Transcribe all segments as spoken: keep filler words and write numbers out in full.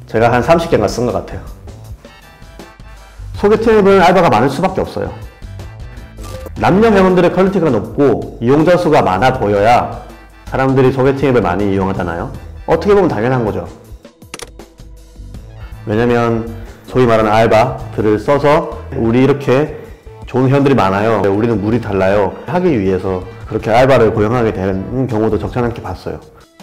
제가 한 삼십 개인가 쓴 것 같아요. 소개팅 앱은 알바가 많을 수밖에 없어요. 남녀 회원들의 퀄리티가 높고 이용자 수가 많아 보여야 사람들이 소개팅 앱을 많이 이용하잖아요. 어떻게 보면 당연한 거죠. 왜냐면 소위 말하는 알바들을 써서 우리 이렇게 좋은 회원들이 많아요, 우리는 물이 달라요 하기 위해서 그렇게 알바를 고용하게 되는 경우도 적잖게 봤어요.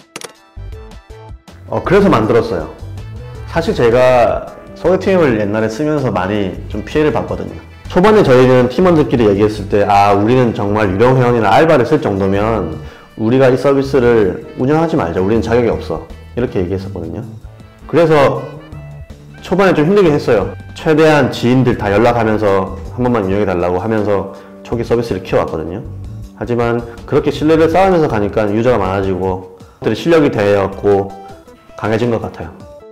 어, 그래서 만들었어요. 사실 제가 소개팅 앱을 옛날에 쓰면서 많이 좀 피해를 봤거든요. 초반에 저희는 팀원들끼리 얘기했을 때 아 우리는 정말 유령 회원이나 알바를 쓸 정도면 우리가 이 서비스를 운영하지 말자, 우리는 자격이 없어, 이렇게 얘기했었거든요. 그래서 초반에 좀 힘들긴 했어요. 최대한 지인들 다 연락하면서 한 번만 이용해달라고 하면서 초기 서비스를 키워왔거든요. 하지만 그렇게 신뢰를 쌓으면서 가니까 유저가 많아지고 실력이 되었고 강해진 것 같아요.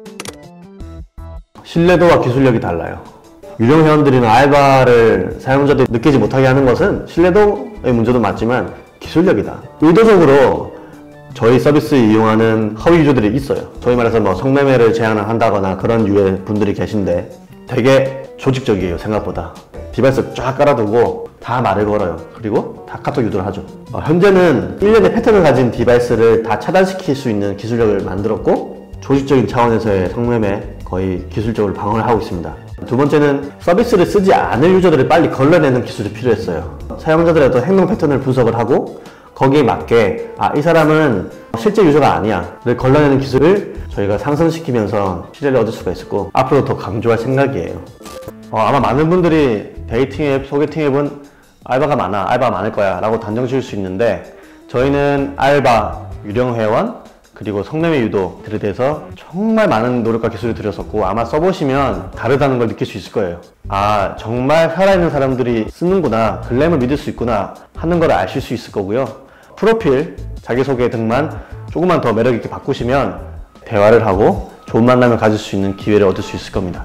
신뢰도와 기술력이 달라요. 유령 회원들이나 알바를 사용자들이 느끼지 못하게 하는 것은 신뢰도의 문제도 맞지만 기술력이다. 의도적으로 저희 서비스 이용하는 허위 유저들이 있어요. 소위 말해서 뭐 성매매를 제안을 한다거나 그런 유의 분들이 계신데 되게 조직적이에요, 생각보다. 디바이스 쫙 깔아두고 다 말을 걸어요. 그리고 다 카톡 유도를 하죠. 어, 현재는 일련의 패턴을 가진 디바이스를 다 차단시킬 수 있는 기술력을 만들었고 조직적인 차원에서의 성매매 거의 기술적으로 방어를 하고 있습니다. 두 번째는 서비스를 쓰지 않을 유저들을 빨리 걸러내는 기술이 필요했어요. 사용자들의 어떤 행동 패턴을 분석을 하고 거기에 맞게 아, 이 사람은 실제 유저가 아니야 를 걸러내는 기술을 저희가 상승시키면서 신뢰를 얻을 수가 있었고 앞으로 더 강조할 생각이에요. 어, 아마 많은 분들이 데이팅 앱, 소개팅 앱은 알바가 많아, 알바가 많을 거야 라고 단정 지을 수 있는데 저희는 알바, 유령 회원, 그리고 성매매 유도들에 대해서 정말 많은 노력과 기술을 들였었고 아마 써보시면 다르다는 걸 느낄 수 있을 거예요. 아 정말 살아있는 사람들이 쓰는구나, 글램을 믿을 수 있구나 하는 걸 아실 수 있을 거고요. 프로필, 자기소개 등만 조금만 더 매력있게 바꾸시면 대화를 하고 좋은 만남을 가질 수 있는 기회를 얻을 수 있을 겁니다.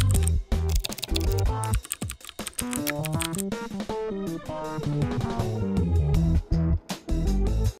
Thank you.